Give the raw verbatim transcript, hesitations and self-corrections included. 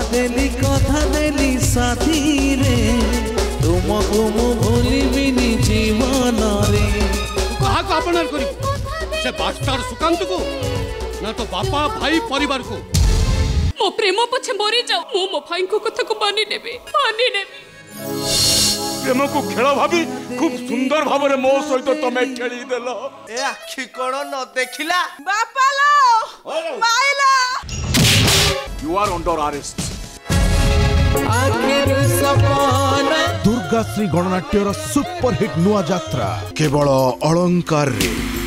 देली कथा देली साथी रे तुमको मु भूलिबिनी जीवन रे कहा को अपनार करी से बास्टार सुकांत को ना तो बापा भाई परिवार को मो प्रेम पछे मरी जाओ मो मो भाई को कथा को मानी नेबे मानी नेबे प्रेम को खेल भाभी खूब सुंदर भाव रे मो सहित तमे खेली देलो ए आखी कोन न देखिला बापा लो माइला यू आर अंडर अरेस्ट आखिर सपना दुर्गा श्री गणनाट्यर सुपर हिट नुआ यात्रा केवल अलंकार रे।